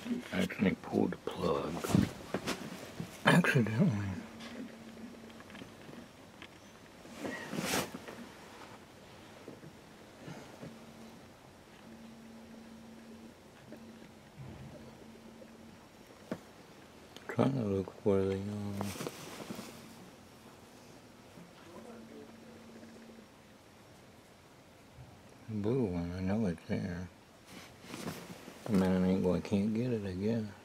Accidentally pulled the plug. Accidentally. Trying to look for the blue one. I know it's there. I mean, I can't get it, I guess.